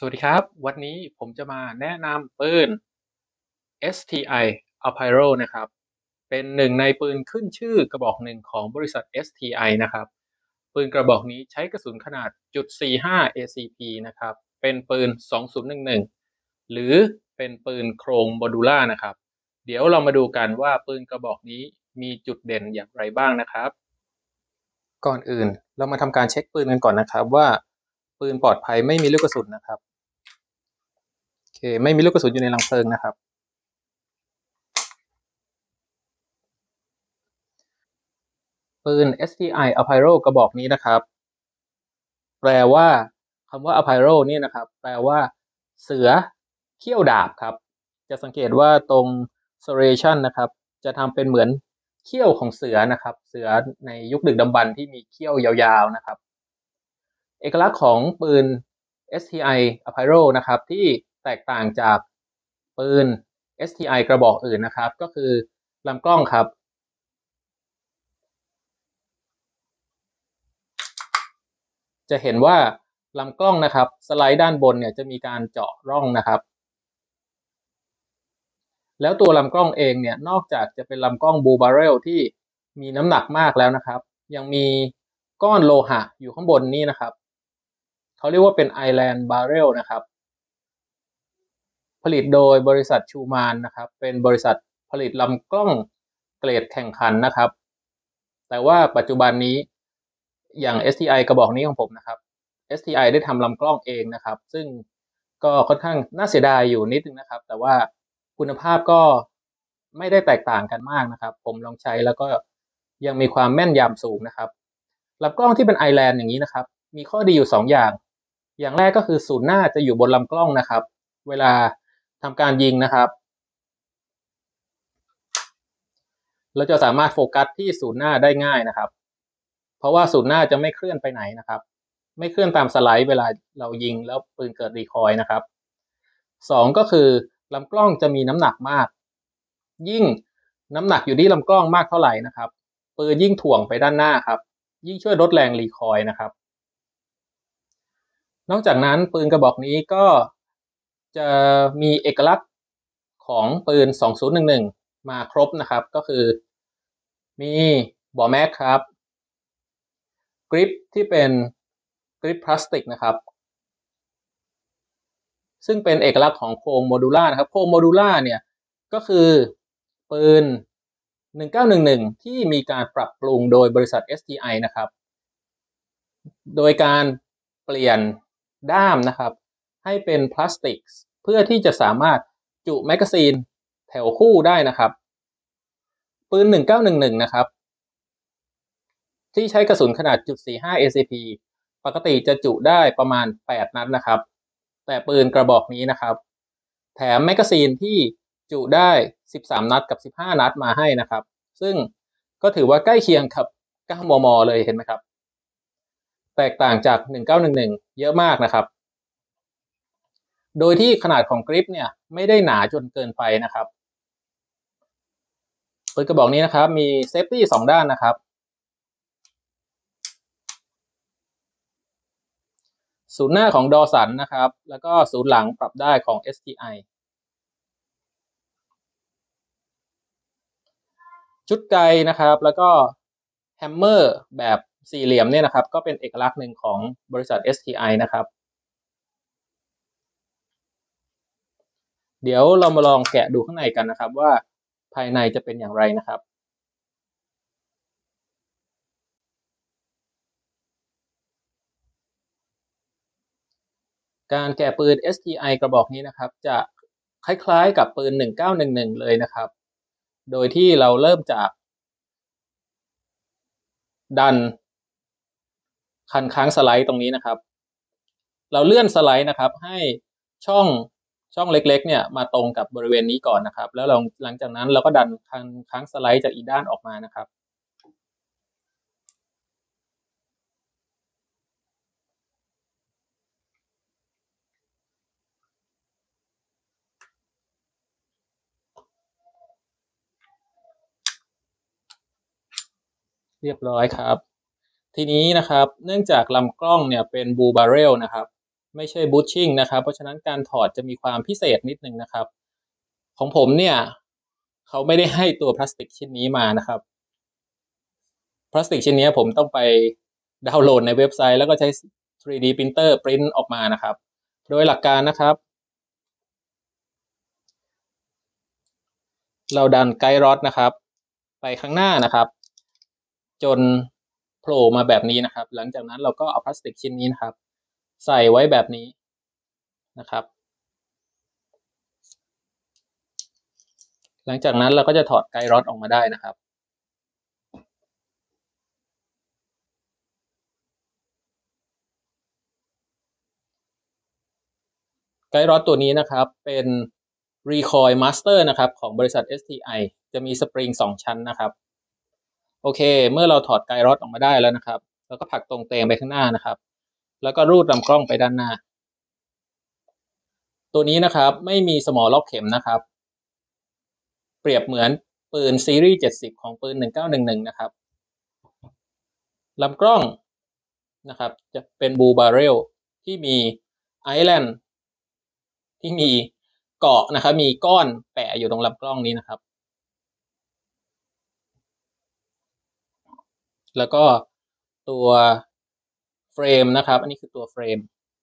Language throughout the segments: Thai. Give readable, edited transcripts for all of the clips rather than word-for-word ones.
สวัสดีครับวันนี้ผมจะมาแนะนำปืน STI Apiro นะครับเป็นหนึ่งในปืนขึ้นชื่อกระบอกหนึ่งของบริษัท STI นะครับปืนกระบอกนี้ใช้กระสุนขนาด.45 ACP นะครับเป็นปืน2011หรือเป็นปืนโครงโมดูล่านะครับเดี๋ยวเรามาดูกันว่าปืนกระบอกนี้มีจุดเด่นอย่างไรบ้างนะครับก่อนอื่นเรามาทำการเช็คปืนกันก่อนนะครับว่าปืนปลอดภัยไม่มีลูกกระสุนนะครับโอเคไม่มีลูกกระสุนอยู่ในรังเพลิงนะครับปืน STI Apiro กระบอกนี้นะครับแปลว่าคำว่า Apiro นี่นะครับแปลว่าเสือเขี้ยวดาบครับจะสังเกตว่าตรง serration นะครับจะทำเป็นเหมือนเขี้ยวของเสือนะครับเสือในยุคดึกดำบรรพ์ที่มีเขี้ยวยาวๆนะครับเอกลักษณ์ของปืน STI Apiro นะครับที่แตกต่างจากปืน STI กระบอกอื่นนะครับก็คือลำกล้องครับจะเห็นว่าลำกล้องนะครับสไลด์ด้านบนเนี่ยจะมีการเจาะร่องนะครับแล้วตัวลำกล้องเองเนี่ยนอกจากจะเป็นลำกล้องบูบาเรลที่มีน้ำหนักมากแล้วนะครับยังมีก้อนโลหะอยู่ข้างบนนี่นะครับเขาเรียกว่าเป็นไอแลนด์บาเรลนะครับผลิตโดยบริษัทชูมานนะครับเป็นบริษัทผลิตลำกล้องเกรดแข่งขันนะครับแต่ว่าปัจจุบันนี้อย่าง STI กระบอกนี้ของผมนะครับ STI ได้ทำลำกล้องเองนะครับซึ่งก็ค่อนข้างน่าเสียดายอยู่นิดนึงนะครับแต่ว่าคุณภาพก็ไม่ได้แตกต่างกันมากนะครับผมลองใช้แล้วก็ยังมีความแม่นยำสูงนะครับลำกล้องที่เป็นไอแลนด์อย่างนี้นะครับมีข้อดีอยู่2อย่างอย่างแรกก็คือศูนย์หน้าจะอยู่บนลำกล้องนะครับเวลาทำการยิงนะครับเราจะสามารถโฟกัสที่ศูนย์หน้าได้ง่ายนะครับเพราะว่าศูนย์หน้าจะไม่เคลื่อนไปไหนนะครับไม่เคลื่อนตามสไลด์เวลาเรายิงแล้วปืนเกิดรีคอยล์นะครับ2ก็คือลำกล้องจะมีน้ำหนักมากยิ่งน้ำหนักอยู่ที่ลำกล้องมากเท่าไหร่นะครับปืนยิ่งถ่วงไปด้านหน้าครับยิ่งช่วยลดแรงรีคอยล์นะครับนอกจากนั้นปืนกระบอกนี้ก็จะมีเอกลักษณ์ของปืน2011มาครบนะครับก็คือมีบ่อแม็กครับกริปที่เป็นกริปพลาสติกนะครับซึ่งเป็นเอกลักษณ์ของโครงโมดูล่านะครับโครงโมดูล่าเนี่ยก็คือปืน1911ที่มีการปรับปรุงโดยบริษัท STI นะครับโดยการเปลี่ยนด้ามนะครับให้เป็นพลาสติกเพื่อที่จะสามารถจุแมกกาซีนแถวคู่ได้นะครับปืน1911นะครับที่ใช้กระสุนขนาด.45 ACP ปกติจะจุได้ประมาณ8นัดนะครับแต่ปืนกระบอกนี้นะครับแถมแมกกาซีนที่จุได้13นัดกับ15นัดมาให้นะครับซึ่งก็ถือว่าใกล้เคียงกับ9 มมเลยเห็นไหมครับแตกต่างจาก1911เยอะมากนะครับโดยที่ขนาดของกริปเนี่ยไม่ได้หนาจนเกินไปนะครับปืนกระบอกนี้นะครับมีเซฟตี้2ด้านนะครับศูนย์หน้าของดอสันนะครับแล้วก็ศูนย์หลังปรับได้ของ STI ชุดไกนะครับแล้วก็แฮมเมอร์แบบสี่เหลี่ยมเนี่ยนะครับก็เป็นเอกลักษณ์หนึ่งของบริษัท STI นะครับเดี๋ยวเรามาลองแกะดูข้างในกันนะครับว่าภายในจะเป็นอย่างไรนะครับการแกะปืน STI กระบอกนี้นะครับจะคล้ายๆกับปืน1911เลยนะครับโดยที่เราเริ่มจากดันคันค้างสไลด์ตรงนี้นะครับเราเลื่อนสไลด์นะครับให้ช่องเล็กๆเนี่ยมาตรงกับบริเวณนี้ก่อนนะครับแล้วหลังจากนั้นเราก็ดันคันค้างสไลด์จากอีกด้านออกมานะครับเรียบร้อยครับทีนี้นะครับเนื่องจากลำกล้องเนี่ยเป็นบูบาเรลนะครับไม่ใช่บูชชิ่งนะครับเพราะฉะนั้นการถอดจะมีความพิเศษนิดนึงนะครับของผมเนี่ยเขาไม่ได้ให้ตัวพลาสติกชิ้นนี้มานะครับพลาสติกชิ้นนี้ผมต้องไปดาวน์โหลดในเว็บไซต์แล้วก็ใช้ 3D printer ปริ้นออกมานะครับโดยหลักการนะครับเราดันไกด์รอดนะครับไปข้างหน้านะครับจนโผล่มาแบบนี้นะครับหลังจากนั้นเราก็เอาพลาสติกชิ้นนี้นะครับใส่ไว้แบบนี้นะครับหลังจากนั้นเราก็จะถอดไกด์รอดออกมาได้นะครับไกด์รอดตัวนี้นะครับเป็น Recoil Master นะครับของบริษัท STI จะมีสปริง2ชั้นนะครับโอเคเมื่อเราถอดไกด์รอดออกมาได้แล้วนะครับแล้วก็ผลักตรงเตงไปข้างหน้านะครับแล้วก็รูดลำกล้องไปด้านหน้าตัวนี้นะครับไม่มีสมอล็อกเข็มนะครับเปรียบเหมือนปืนซีรีส์70ของปืน1911นะครับลำกล้องนะครับจะเป็นบูบาเรลที่มีไอแลนด์ที่มีเกาะนะครับมีก้อนแปะอยู่ตรงลำกล้องนี้นะครับแล้วก็ตัวเฟรมนะครับอันนี้คือตัวเฟรม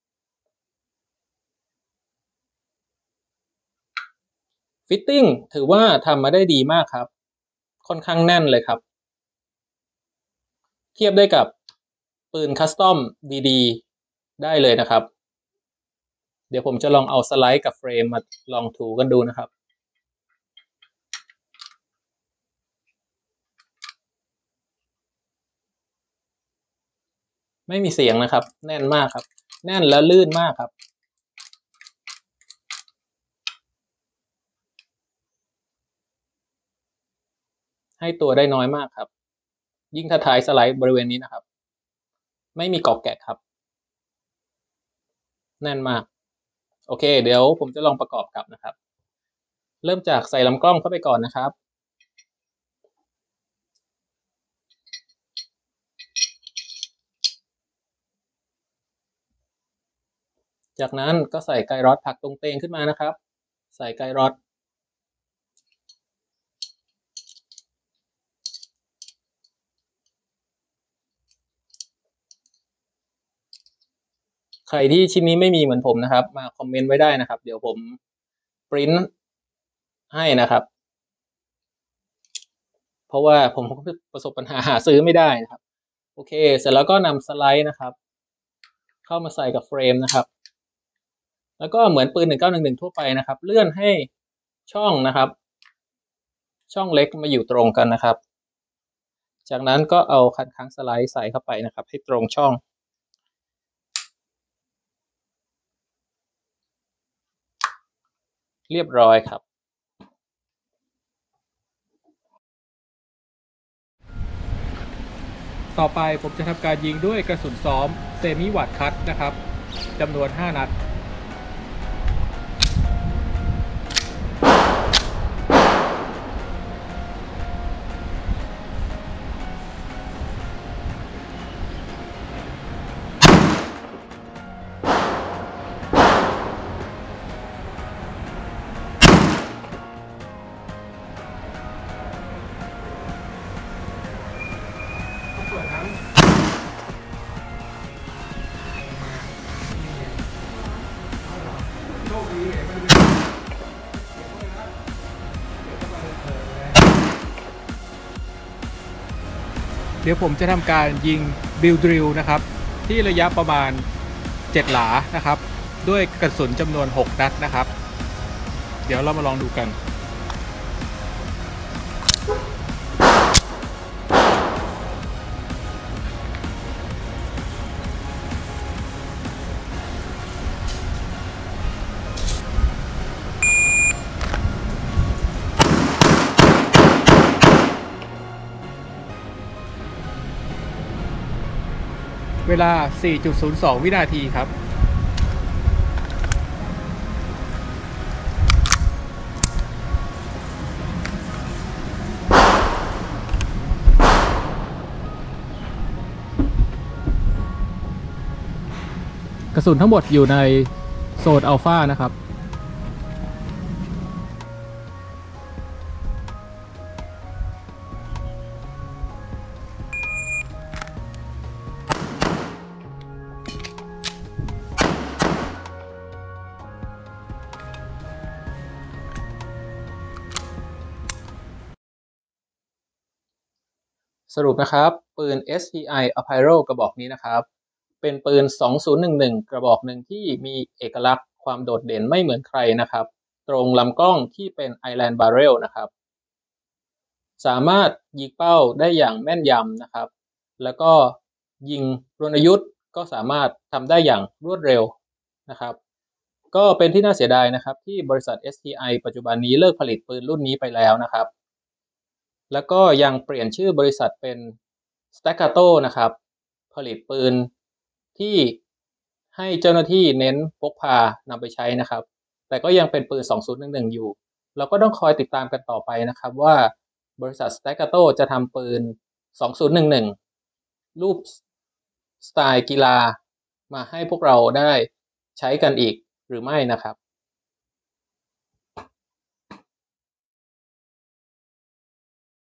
ฟิตติ้งถือว่าทำมาได้ดีมากครับค่อนข้างแน่นเลยครับเทียบได้กับปืนคัสตอมดีๆได้เลยนะครับเดี๋ยวผมจะลองเอาสไลด์กับเฟรมมาลองถูกันดูนะครับไม่มีเสียงนะครับแน่นมากครับแน่นและลื่นมากครับให้ตัวได้น้อยมากครับยิ่งถ้าท้ายสไลด์บริเวณนี้นะครับไม่มีกอกแกะครับแน่นมากโอเคเดี๋ยวผมจะลองประกอบกับนะครับเริ่มจากใส่ลำกล้องเข้าไปก่อนนะครับจากนั้นก็ใส่ไกรอดผักตรงเตงขึ้นมานะครับใส่ไกรอดใครที่ชิ้นนี้ไม่มีเหมือนผมนะครับมาคอมเมนต์ไว้ได้นะครับเดี๋ยวผมปริ้นให้นะครับเพราะว่าผมประสบปัญหาหาซื้อไม่ได้นะครับโอเคเสร็จแล้วก็นำสไลด์นะครับเข้ามาใส่กับเฟรมนะครับแล้วก็เหมือนปืน1911ทั่วไปนะครับเลื่อนให้ช่องนะครับช่องเล็กมาอยู่ตรงกันนะครับจากนั้นก็เอาคันค้างสไลด์ใส่เข้าไปนะครับให้ตรงช่องเรียบร้อยครับต่อไปผมจะทำการยิงด้วยกระสุนซ้อมเซมิวัดคัตนะครับจำนวน5 นัดเดี๋ยวผมจะทำการยิงบิลดริลนะครับที่ระยะประมาณ7 หลานะครับด้วยกระสุนจำนวน6 นัดนะครับเดี๋ยวเรามาลองดูกันเวลา 4.02 วินาทีครับกระสุนทั้งหมดอยู่ในโซนอัลฟานะครับสรุปนะครับปืน STI Apparel กระบอกนี้นะครับเป็นปืน 2011 กระบอกหนึ่งที่มีเอกลักษณ์ความโดดเด่นไม่เหมือนใครนะครับตรงลำกล้องที่เป็น Island Barrel นะครับสามารถยิงเป้าได้อย่างแม่นยำนะครับแล้วก็ยิงรณยุทธ์ก็สามารถทำได้อย่างรวดเร็วนะครับก็เป็นที่น่าเสียดายนะครับที่บริษัท STI ปัจจุบันนี้เลิกผลิตปืนรุ่นนี้ไปแล้วนะครับแล้วก็ยังเปลี่ยนชื่อบริษัทเป็น Staccato นะครับผลิตปืนที่ให้เจ้าหน้าที่เน้นพกพานำไปใช้นะครับแต่ก็ยังเป็นปืน 2011 อยู่เราก็ต้องคอยติดตามกันต่อไปนะครับว่าบริษัท Staccato จะทำปืน 2011 รูปสไตล์กีฬามาให้พวกเราได้ใช้กันอีกหรือไม่นะครับ